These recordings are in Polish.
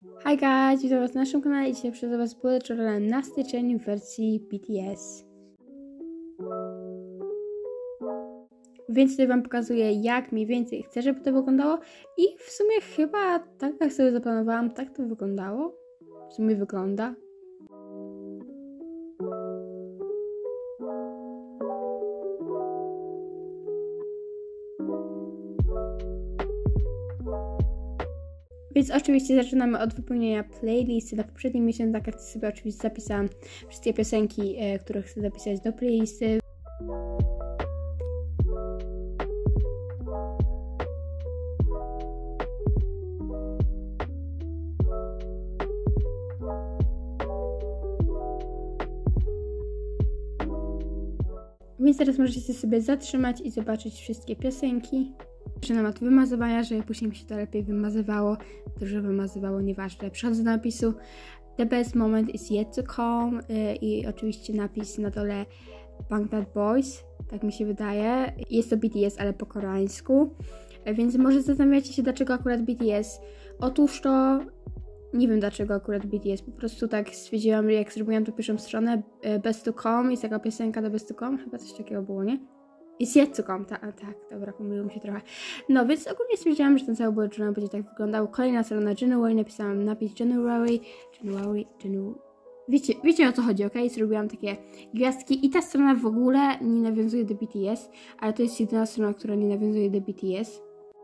Hi guys, witam was na naszym kanale i dzisiaj przychodzę was z bullet journalem na styczeń w wersji BTS. Więc tutaj wam pokazuję, jak mniej więcej chcę, żeby to wyglądało i w sumie chyba tak jak sobie zaplanowałam, tak to wyglądało. W sumie wygląda. Więc oczywiście zaczynamy od wypełnienia playlisty. Na poprzednim miesiącu sobie oczywiście zapisałam wszystkie piosenki, które chcę zapisać do playlisty. Więc teraz możecie sobie zatrzymać i zobaczyć wszystkie piosenki. Zaczynam od wymazywania, żeby później mi się to lepiej wymazywało. Dużo wymazywało, nieważne. Przechodzę do napisu The best moment is yet to come i oczywiście napis na dole Bangtan Boys, tak mi się wydaje. Jest to BTS, ale po koreańsku. Więc może zastanawiacie się, dlaczego akurat BTS. Otóż to nie wiem dlaczego akurat BTS, po prostu tak stwierdziłam, jak zrobiłam tą pierwszą stronę Best to Come, jest taka piosenka do Best to Come, chyba coś takiego było, nie? Jest yet to come, tak, dobra, pomyliło mi się trochę. No, więc ogólnie stwierdziłam, że ten cały bullet journal będzie tak wyglądał. Kolejna strona January, napisałam napis January. Wiecie o co chodzi, ok? Zrobiłam takie gwiazdki i ta strona w ogóle nie nawiązuje do BTS, ale to jest jedyna strona, która nie nawiązuje do BTS.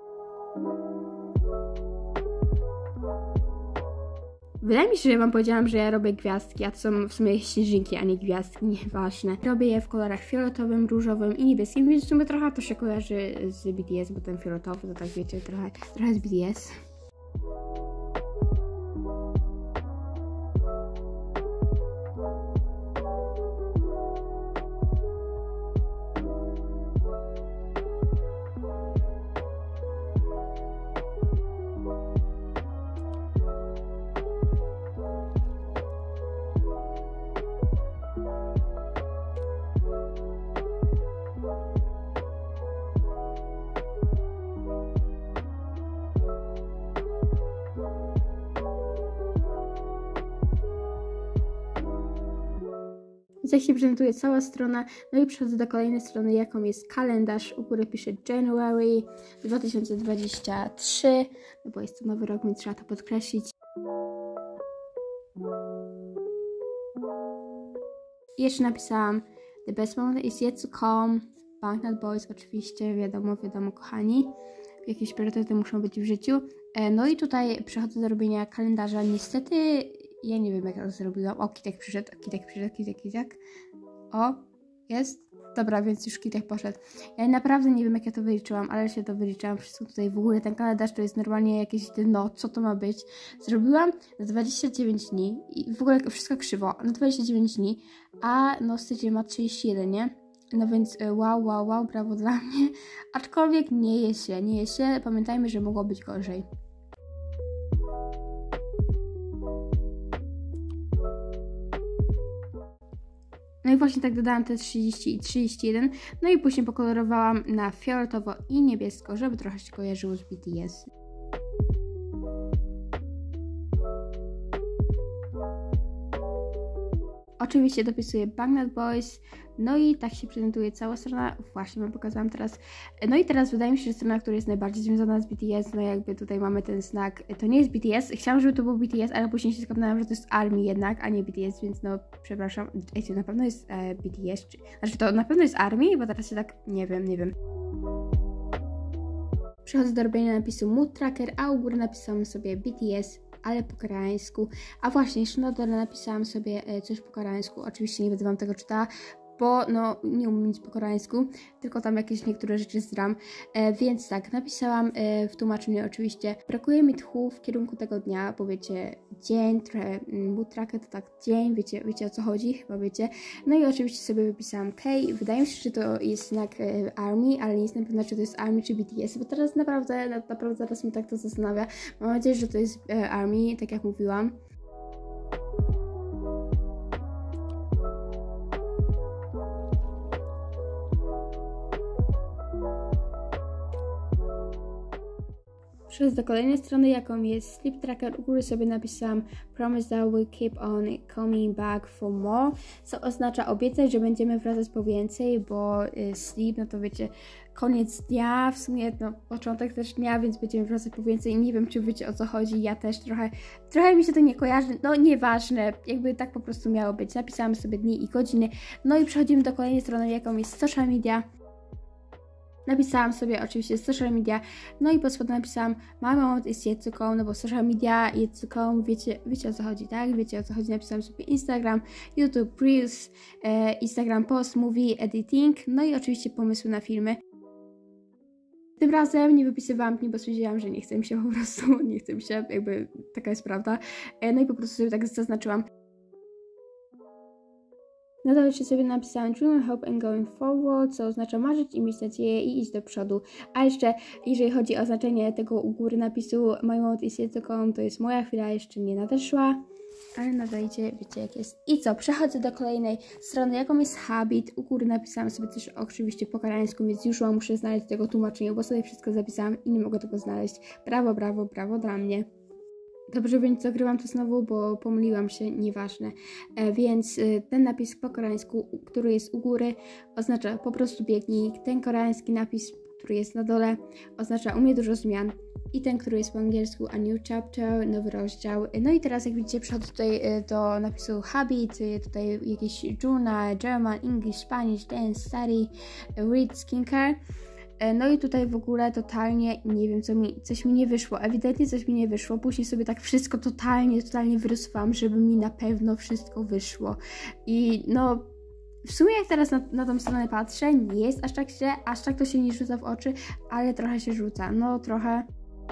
Wydaje mi się, że wam powiedziałam, że ja robię gwiazdki, a to są w sumie śnieżynki, a nie gwiazdki, nieważne. Robię je w kolorach fioletowym, różowym i niebieskim, więc w sumie trochę to się kojarzy z BTS, bo ten fioletowy to tak wiecie, trochę z BTS. Tak się prezentuje cała strona, no i przechodzę do kolejnej strony, jaką jest kalendarz. U góry piszę January 2023, no bo jest to nowy rok, więc trzeba to podkreślić. I jeszcze napisałam The best moment is yet to come, Bangtan Boys oczywiście, wiadomo kochani, jakieś priorytety muszą być w życiu. No i tutaj przechodzę do robienia kalendarza, niestety ja nie wiem jak to zrobiłam. O, Kitek przyszedł. O, jest. Dobra, więc już Kitek poszedł. Ja naprawdę nie wiem jak ja to wyliczyłam, ale się to wyliczyłam. Wszystko tutaj w ogóle, ten kalendarz to jest normalnie jakieś dno, co to ma być. Zrobiłam na 29 dni i w ogóle wszystko krzywo, na 29 dni, a no styczeń ma 31, nie? No więc wow, brawo dla mnie. Aczkolwiek nie jest się. Pamiętajmy, że mogło być gorzej. No i właśnie tak dodałam te 30 i 31, no i później pokolorowałam na fioletowo i niebiesko, żeby trochę się kojarzyło z BTS. Oczywiście dopisuję Bangtan Boys, no i tak się prezentuje cała strona, właśnie wam pokazałam teraz. No i teraz wydaje mi się, że strona, która jest najbardziej związana z BTS, no jakby tutaj mamy ten znak, to nie jest BTS, chciałam, żeby to był BTS, ale później się skapnęłam, że to jest ARMY jednak, a nie BTS, więc no przepraszam, to na pewno jest BTS, znaczy to na pewno jest ARMY, bo teraz się tak, nie wiem. Przechodzę do robienia napisu Mood Tracker, a u góry napisałam sobie BTS, ale po koreańsku. A właśnie, jeszcze na dole napisałam sobie coś po koreańsku. Oczywiście nie będę wam tego czytała, bo no nie umiem nic po koreańsku, tylko tam jakieś niektóre rzeczy zdram. Więc tak, napisałam w tłumaczeniu oczywiście. Brakuje mi tchu w kierunku tego dnia, bo wiecie, dzień, trochę mood tracker to tak dzień, wiecie o co chodzi, chyba wiecie. No i oczywiście sobie wypisałam K. Wydaje mi się, że to jest znak ARMY, ale nie jestem pewna, czy to jest ARMY czy BTS, bo teraz naprawdę teraz mnie tak to zastanawia. Mam nadzieję, że to jest ARMY, tak jak mówiłam. Przechodzę do kolejnej strony, jaką jest Sleep Tracker. U góry sobie napisałam Promise that we'll keep on coming back for more, co oznacza obiecać, że będziemy wracać po więcej, bo sleep, no to wiecie, koniec dnia, w sumie no, początek też dnia, więc będziemy wracać po więcej. Nie wiem, czy wiecie, o co chodzi, ja też trochę mi się to nie kojarzy, no nieważne, jakby tak po prostu miało być. Napisałam sobie dni i godziny, no i przechodzimy do kolejnej strony, jaką jest social media. Napisałam sobie oczywiście social media, no i pod spodem napisałam My moment is yet to come, no bo social media yet to come, wiecie o co chodzi, tak? Wiecie o co chodzi, napisałam sobie Instagram, YouTube Reels, Instagram Post, Movie, Editing, no i oczywiście pomysły na filmy. Tym razem nie wypisywałam dni, bo stwierdziłam, że nie chce mi się po prostu, nie chce mi się, jakby taka jest prawda. No i po prostu sobie tak zaznaczyłam. Na dole sobie napisałam Dream, Hope and Going Forward, co oznacza marzyć i mieć nadzieję i iść do przodu. A jeszcze, jeżeli chodzi o znaczenie tego u góry napisu My moment is yet to come, to jest moja chwila jeszcze nie nadeszła. Ale nadajcie, wiecie jak jest. I co? Przechodzę do kolejnej strony, jaką jest Habit. U góry napisałam sobie też oczywiście po koreańsku, więc już muszę znaleźć tego tłumaczenia, bo sobie wszystko zapisałam i nie mogę tego znaleźć. Brawo, brawo, brawo dla mnie. Dobrze, więc zagrywam to znowu, bo pomyliłam się, nieważne. Więc ten napis po koreańsku, który jest u góry, oznacza po prostu biegnij. Ten koreański napis, który jest na dole, oznacza u mnie dużo zmian. I ten, który jest po angielsku a new chapter, nowy rozdział. No i teraz jak widzicie, przechodzę tutaj do napisu Habit, tutaj jakieś journal, German, English, Spanish, dance, study, read, skincare. No i tutaj w ogóle totalnie nie wiem, coś mi nie wyszło. Ewidentnie coś mi nie wyszło. Później sobie tak wszystko totalnie wyrysowałam, żeby mi na pewno wszystko wyszło. I no, w sumie jak teraz na tą stronę patrzę, nie jest aż tak źle, aż tak to się nie rzuca w oczy, ale trochę się rzuca. No, trochę.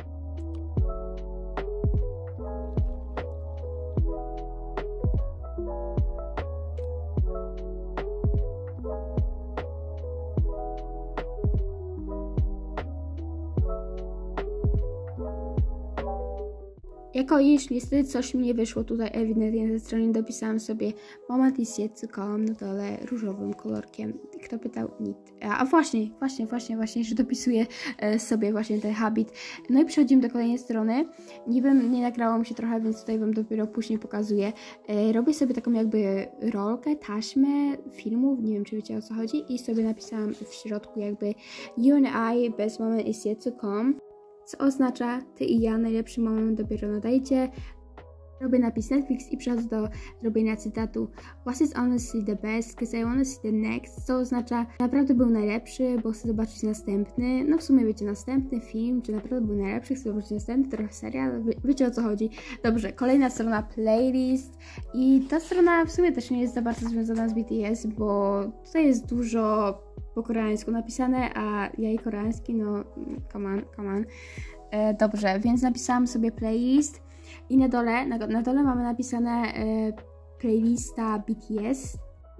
Jako iż niestety coś mi nie wyszło tutaj ewidentnie ze strony, dopisałam sobie moment is yet to come na dole różowym kolorkiem. Kto pytał? Nikt. A właśnie, że dopisuję sobie właśnie ten habit. No i przechodzimy do kolejnej strony. Nie nagrało mi się trochę, więc tutaj wam dopiero później pokazuję. Robię sobie taką jakby rolkę, taśmę filmów, nie wiem czy wiecie o co chodzi, i sobie napisałam w środku jakby You and I, best moment is yet to come. Co oznacza ty i ja, najlepszy moment dopiero nadejdzie. Robię napis Netflix i przechodzę do robienia cytatu Was is honestly the best, cause I wanna see the next, co oznacza naprawdę był najlepszy, bo chcę zobaczyć następny. No w sumie wiecie, następny film, czy naprawdę był najlepszy, chcę zobaczyć następny, trochę serial, wiecie o co chodzi. Dobrze, kolejna strona playlist i ta strona w sumie też nie jest za bardzo związana z BTS, bo tutaj jest dużo po koreańsku napisane, a ja i koreański, no come on. Dobrze, więc napisałam sobie playlist i na dole mamy napisane playlista BTS.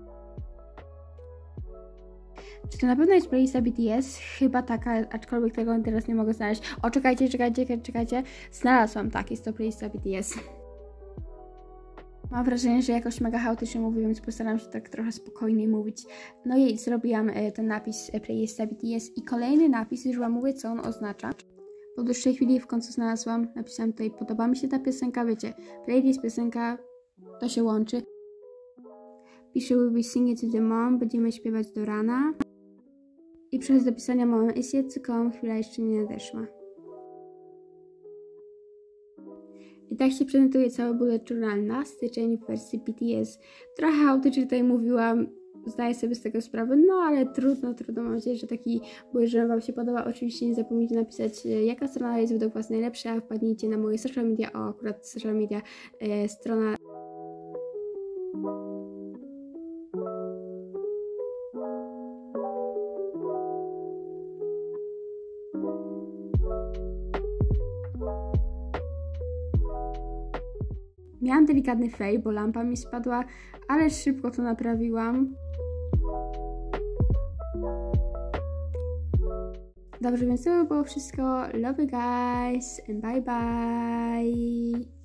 Czy to na pewno jest playlista BTS? Chyba taka, aczkolwiek tego teraz nie mogę znaleźć. O, czekajcie. Znalazłam, tak, jest to playlista BTS. Mam wrażenie, że jakoś mega chaotycznie mówię, więc postaram się tak trochę spokojniej mówić. No i zrobiłam ten napis playlista BTS i kolejny napis, już wam mówię, co on oznacza. Po dłuższej chwili w końcu znalazłam, napisałam tutaj, podoba mi się ta piosenka, wiecie, playlist, piosenka, to się łączy. Piszę we'll be singing to the moon, będziemy śpiewać do rana. I przez do pisania moment is yet to come, chwila jeszcze nie nadeszła. I tak się prezentuje cały bullet journal na styczeń w wersji BTS. Trochę chaotycznie tutaj mówiłam, zdaję sobie z tego sprawę, no ale trudno, mam nadzieję, że taki bullet journal wam się podoba. Oczywiście nie zapomnijcie napisać, jaka strona jest według was najlepsza, wpadnijcie na moje social media, akurat social media, strona Miałam delikatny fail, bo lampa mi spadła, ale szybko to naprawiłam. Dobrze, więc to było wszystko. Love you guys and bye bye!